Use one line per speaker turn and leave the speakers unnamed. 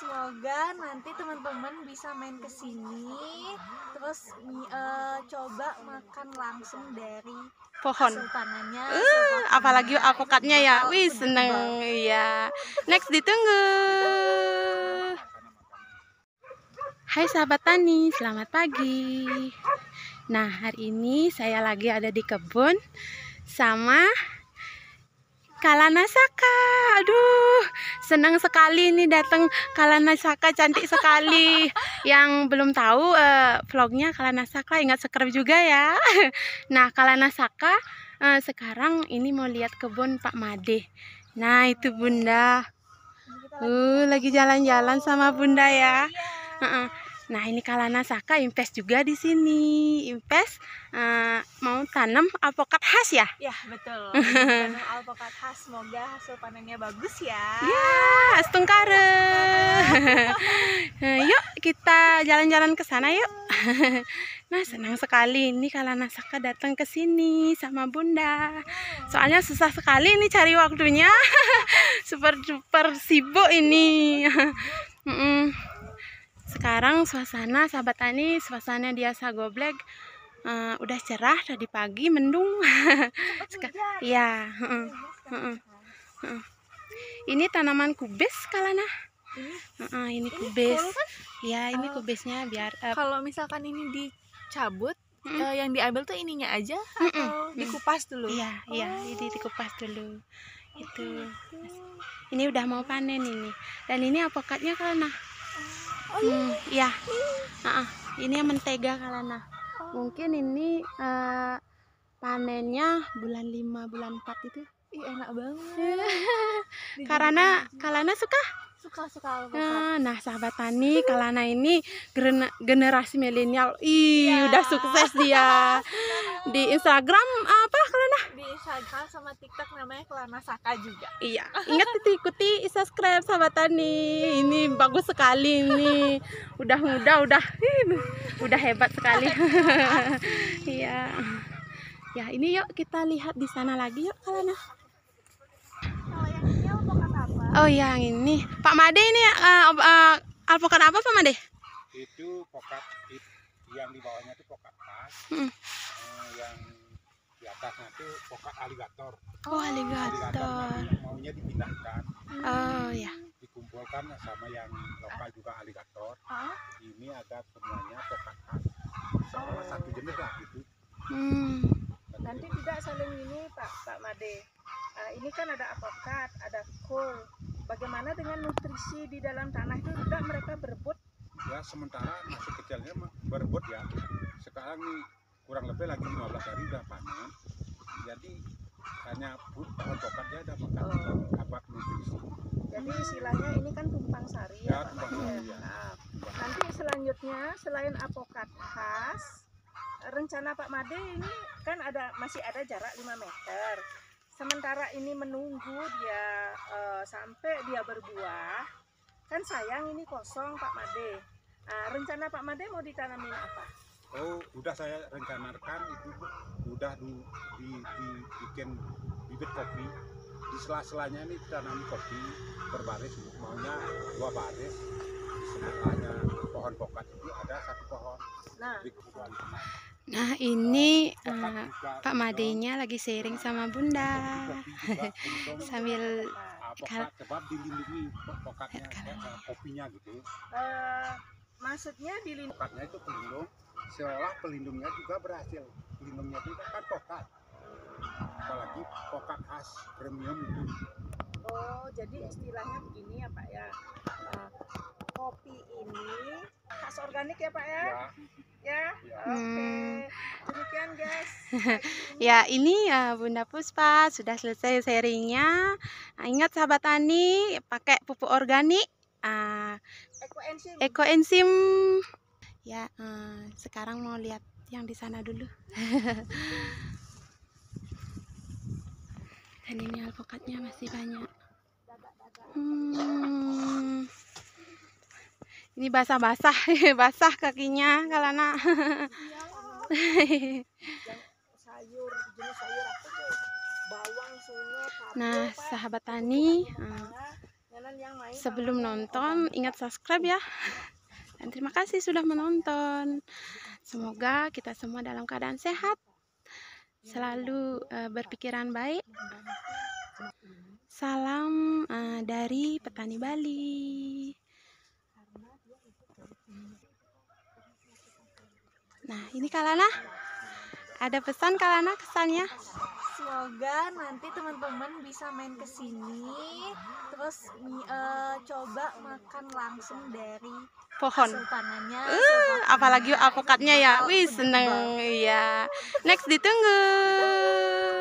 Semoga nanti teman-teman bisa main ke sini, terus coba makan langsung dari
pohon.
hasil panennya.
Apalagi alpukatnya ya, wih seneng ya. Next ditunggu. Hai sahabat tani, selamat pagi. Nah hari ini saya lagi ada di kebun sama Kalanasaka. Aduh, senang sekali nih datang Kalanasaka, cantik sekali. Yang belum tahu vlognya Kalanasaka, ingat subscribe juga ya. Nah, Kalanasaka sekarang ini mau lihat kebun Pak Made. Nah, itu Bunda. Lagi jalan-jalan sama Bunda ya. Nah, ini Kalanasaka Impes juga di sini. Impes mau tanam alpukat khas ya?
Ya, betul. Tanam alpukat khas, semoga hasil panennya bagus ya.
Ya, stungkare. Yuk kita jalan-jalan ke sana yuk. Nah, senang sekali ini Kalanasaka datang ke sini sama Bunda. Soalnya susah sekali ini cari waktunya. Super sibuk ini. Sekarang suasana sahabat tani, suasana di Sagoblek udah cerah tadi pagi, mendung. Ya, ini tanaman kubis Kalana. Ini kubis. Ya, ini kubisnya biar
kalau misalkan ini dicabut, yang diambil tuh ininya aja atau dikupas dulu?
Iya, ini dikupas dulu. Itu. Ini udah mau panen ini. Dan ini alpukatnya Kalana. Ya. Ini yang mentega Kalana. Mungkin ini panennya bulan 5, bulan 4 itu.
Ih, enak banget.
Karena Kalana suka
alpukat.
Nah, sahabat tani, Kalana ini generasi milenial. Udah sukses dia. Di Instagram apa Kalana?
Di Instagram sama TikTok namanya Kalanasaka juga.
Iya, ingat ikuti subscribe sahabat tani. Ini bagus sekali ini. Udah muda, udah hebat sekali. Iya. Ya, ini yuk kita lihat di sana lagi yuk Kalana.
Kalau yang ini alpukat apa?
Oh, yang ini. Pak Made ini alpukat apa Pak Made?
Itu pokat yang di bawahnya itu pokat khas. Yang di atasnya itu pokat aligator.
Oh, aligator.
Maunya dipindahkan.
Oh, ya.
Dikumpulkan sama yang lokal juga aligator. Ini ada semuanya pokat khas. Seolah satu jenis lah gitu.
Nanti tidak saling ini Pak Made. Ini kan ada alpukat, ada kol. Bagaimana dengan nutrisi di dalam tanah itu tidak mereka berebut?
Ya sementara masih kecilnya berebut ya. Sekarang nih kurang lebih lagi 15 hari udah panen. Jadi hanya pohon pokatnya ada makan dapat nutrisi.
Jadi istilahnya ini kan tumpang sari ya, Pak Made. Nanti selanjutnya selain alpukat khas, rencana Pak Made ini kan masih ada jarak 5 meter. Sementara ini menunggu dia sampai dia berbuah, kan sayang ini kosong Pak Made. Rencana Pak Made mau ditanamin apa?
Oh, udah saya rencanakan itu udah dibikin bibit kopi. Di sela-selanya ini tanam kopi berbaris, maunya 2 baris. Di sebelahnya pohon pokat itu ada 1 pohon.
Nah, ini Pak Madenya lagi sharing sama Bunda sambil
sebab dilindungi pokatnya, kopinya gitu.
Maksudnya dilindungi.
Pokatnya itu pelindung, seolah pelindungnya juga berhasil. Pelindungnya itu kan pokat, apalagi pokat khas premium itu.
Oh, jadi istilahnya begini ya Pak ya. Kopi ini khas organik ya Pak ya? Ya. Oke. Demikian guys.
Ya, ini ya Bunda Puspa sudah selesai sharingnya. Ingat sahabat tani, pakai pupuk organik, ekoenzim. Ya, sekarang mau lihat yang di sana dulu. Dan ini alpukatnya masih banyak. Ini basah-basah, basah kakinya Kalana.
Sayur, jenis sayur apa tuh? Bawang, sunyet,
Nah, sahabat tani,
Jangan yang lain.
Sebelum nonton, ingat subscribe ya. Dan terima kasih sudah menonton. Semoga kita semua dalam keadaan sehat, selalu berpikiran baik. Salam dari petani Bali. Nah, ini Kalana. Ada pesan Kalana kesannya?
Semoga nanti teman-teman bisa main ke sini, terus coba makan langsung dari
Pohon.
hasil panennya.
Apalagi alpukatnya ya. Wih, seneng ya. Next ditunggu.